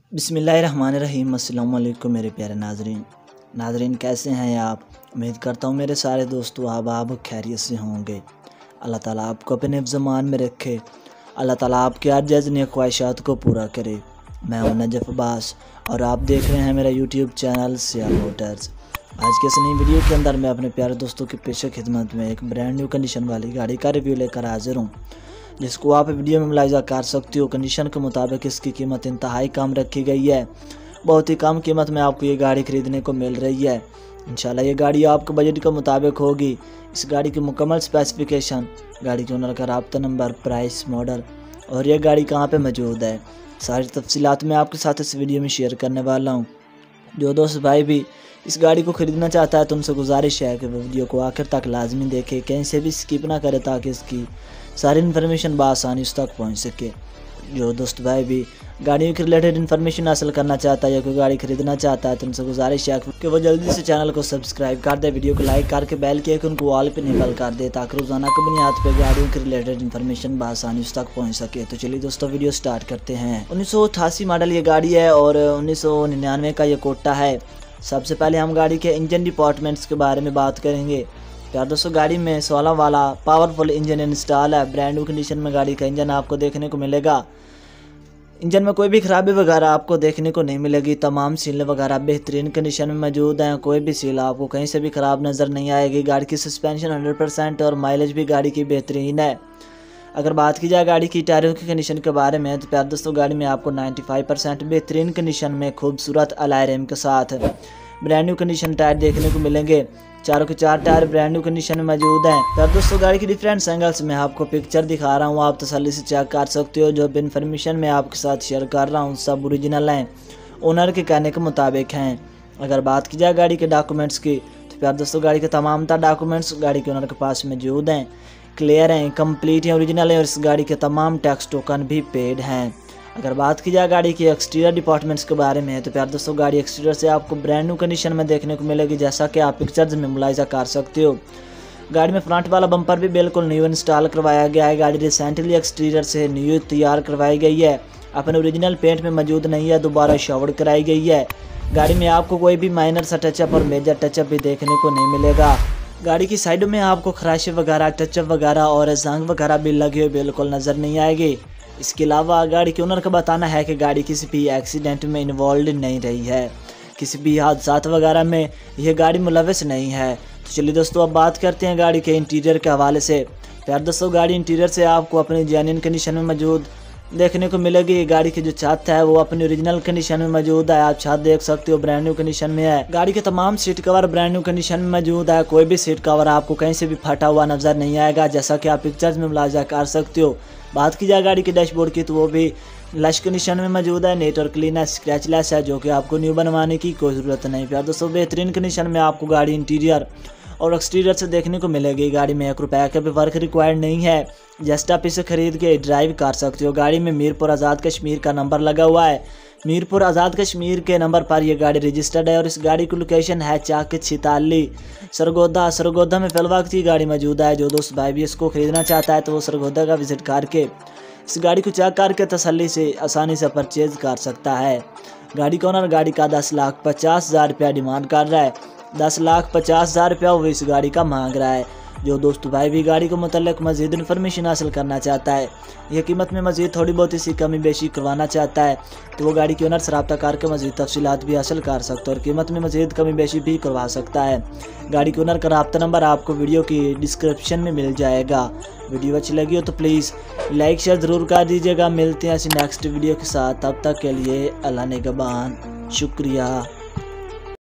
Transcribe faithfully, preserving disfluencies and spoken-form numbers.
बिस्मिल्लाहिर्रहमानिर्रहीम। अस्सलाम वालेकुम मेरे प्यारे नाजरीन नाजरीन कैसे हैं आप। उम्मीद करता हूँ मेरे सारे दोस्तों आप आप खैरियत से होंगे। अल्लाह ताला आपको अपने हिफ्ज़-ए-मान में रखे। अल्लाह ताला आपके हर जज़्नी ख्वाहिशात को पूरा करे। मैं हूँ नजफ अब्बास और आप देख रहे हैं मेरा यूट्यूब चैनल सियाल मोटर्स। आज के इस नई वीडियो के अंदर मैं अपने प्यारे दोस्तों की पेशे खिदमत में एक ब्रांड न्यू कंडीशन वाली गाड़ी का रिव्यू लेकर हाजिर हूँ, जिसको आप वीडियो में मुलाहिज़ा कर सकते हो। कंडीशन के मुताबिक इसकी कीमत इंतहाई कम रखी गई है। बहुत ही कम कीमत में आपको ये गाड़ी ख़रीदने को मिल रही है। इंशाल्लाह ये गाड़ी आपके बजट के मुताबिक होगी। इस गाड़ी की मुकम्मल स्पेसिफिकेशन, गाड़ी के ओनर का राब्ता नंबर, प्राइस, मॉडल और ये गाड़ी कहाँ पे मौजूद है, सारी तफसीलात मैं आपके साथ इस वीडियो में शेयर करने वाला हूँ। जो दोस्त भाई भी इस गाड़ी को ख़रीदना चाहता है तो उनसे गुजारिश है कि वो वीडियो को आखिर तक लाजमी देखे, कहीं से भी स्किप ना करे, ताकि इसकी सारी इन्फॉर्मेशन बआसानी उस तक पहुंच सके। जो दोस्त भाई भी गाड़ियों के रिलेटेड इन्फॉर्मेशन हासिल करना चाहता है या कोई गाड़ी खरीदना चाहता है तो उनसे गुजारिश है कि वो जल्दी से चैनल को सब्सक्राइब कर दे, वीडियो को लाइक करके बेल के आइकन को ऑल पे निकल कर दे, ताकि रोज़ाना की बुनियाद पे गाड़ियों के रिलेटेड इन्फॉर्मेशन बआसानी उस तक पहुँच सके। तो चलिए दोस्तों वीडियो स्टार्ट करते हैं। उन्नीस सौ अठासी मॉडल ये गाड़ी है और उन्नीस सौ निन्यानवे का ये कोटा है। सबसे पहले हम गाड़ी के इंजन डिपार्टमेंट्स के बारे में बात करेंगे। यार दोस्तों गाड़ी में सोलह वाला पावरफुल इंजन इंस्टॉल है। ब्रांड न्यू कंडीशन में गाड़ी का इंजन आपको देखने को मिलेगा। इंजन में कोई भी खराबी वगैरह आपको देखने को नहीं मिलेगी। तमाम सीलें वगैरह बेहतरीन कंडीशन में मौजूद हैं। कोई भी सील आपको कहीं से भी ख़राब नज़र नहीं आएगी। गाड़ी की सस्पेंशन हंड्रेड परसेंट और माइलेज भी गाड़ी की बेहतरीन है। अगर बात की जाए गाड़ी की टायरों की कंडीशन के बारे में तो प्यार दोस्तों गाड़ी में आपको पचानवे परसेंट बेहतरीन कंडीशन में खूबसूरत अलॉय रिम के साथ ब्रांड न्यू कंडीशन टायर देखने को मिलेंगे। चारों के चार टायर ब्रांड न्यू कंडीशन में मौजूद हैं। प्यार दोस्तों गाड़ी की डिफरेंट एंगल्स में आपको पिक्चर दिखा रहा हूँ, आप तसल्ली से चेक कर सकते हो। जो भी इन्फॉर्मेशन मैं आपके साथ शेयर कर रहा हूँ सब ओरिजिनल हैं, ओनर के कहने के मुताबिक हैं। अगर बात की जाए गाड़ी के डॉक्यूमेंट्स की तो प्यार दोस्तों गाड़ी के तमाम तर डॉक्यूमेंट्स गाड़ी के ओनर के पास मौजूद हैं, क्लियर हैं, कंप्लीट हैं, ओरिजिनल हैं और इस गाड़ी के तमाम टैक्स टोकन भी पेड हैं। अगर बात की जाए गाड़ी की एक्सटीरियर डिपार्टमेंट्स के बारे में तो प्यार दोस्तों गाड़ी एक्सटीरियर से आपको ब्रांड न्यू कंडीशन में देखने को मिलेगी, जैसा कि आप पिक्चर्स में मुलाहिज़ा कर सकते हो। गाड़ी में फ्रंट वाला बम्पर भी बिल्कुल न्यू इंस्टॉल करवाया गया है। गाड़ी रिसेंटली एक्सटीरियर से न्यू तैयार करवाई गई है, अपने ओरिजिनल पेंट में मौजूद नहीं है, दोबारा शावर कराई गई है। गाड़ी में आपको कोई भी माइनर सा टचअप और मेजर टचअप भी देखने को नहीं मिलेगा। गाड़ी की साइडों में आपको खराशे वगैरह, टचअप वगैरह और जंग वगैरह भी लगे हुए बिल्कुल नज़र नहीं आएगी। इसके अलावा गाड़ी के ओनर का बताना है कि गाड़ी किसी भी एक्सीडेंट में इन्वॉल्व नहीं रही है, किसी भी हादसात वगैरह में यह गाड़ी मुलविस नहीं है। तो चलिए दोस्तों अब बात करते हैं गाड़ी के इंटीरियर के हवाले से। प्यार दोस्तों गाड़ी इंटीरियर से आपको अपनी जेन्युइन कंडीशन में मौजूद देखने को मिलेगी। गाड़ी की जो छत है वो अपनी ओरिजिनल कंडीशन में मौजूद है, आप छत देख सकते हो ब्रांड न्यू कंडीशन में है। गाड़ी के तमाम seat cover brand new condition में मौजूद है। कोई भी सीट कवर आपको कहीं से भी फटा हुआ नज़र नहीं आएगा, जैसा कि आप पिक्चर्स में मुलाहिज़ा कर सकते हो। बात की जाए गाड़ी के डैशबोर्ड की तो वो भी लश कंडीशन में मौजूद है, नेट और क्लीन है, स्क्रैचलेस है, जो कि आपको न्यू बनवाने की कोई ज़रूरत नहीं। प्यार दोस्तों बेहतरीन कंडीशन में आपको गाड़ी इंटीरियर और एक्सटीरियर से देखने को मिलेगी। गाड़ी में एक रुपये का भी वर्क रिक्वायर्ड नहीं है, जस्ट आप इसे खरीद के ड्राइव कर सकते हो। गाड़ी में मीरपुर आज़ाद कश्मीर का नंबर लगा हुआ है। मीरपुर आज़ाद कश्मीर के नंबर पर यह गाड़ी रजिस्टर्ड है और इस गाड़ी की लोकेशन है चाक छिताली सरगोदा। सरगोदा में फिलवक्त की गाड़ी मौजूद है। जो दोस्त भाई भी इसको खरीदना चाहता है तो वो सरगोदा का विजिट करके इस गाड़ी को चेक करके तसल्ली से आसानी से परचेज कर सकता है। गाड़ी का ओनर गाड़ी का दस लाख पचास हज़ार रुपया डिमांड कर रहा है। दस लाख पचास हज़ार रुपया वो इस गाड़ी का मांग रहा है। जो दोस्त भाई भी गाड़ी को मुतल्लिक मज़ीद इन्फॉर्मेशन हासिल करना चाहता है, यह कीमत में मज़ीद थोड़ी बहुत इसी कमी बेशी करवाना चाहता है तो वो गाड़ी के ओनर से रब्ता करके मज़ीद तफसीलात भी हासिल कर सकता है और कीमत में मज़ीद कमी बेशी भी करवा सकता है। गाड़ी के ओनर का रब्ता नंबर आपको वीडियो की डिस्क्रिप्शन में मिल जाएगा। वीडियो अच्छी लगी हो तो प्लीज़ लाइक शेयर ज़रूर कर दीजिएगा। मिलते हैं ऐसी नेक्स्ट वीडियो के साथ, तब तक के लिए अल्लाह निगहबान, शुक्रिया।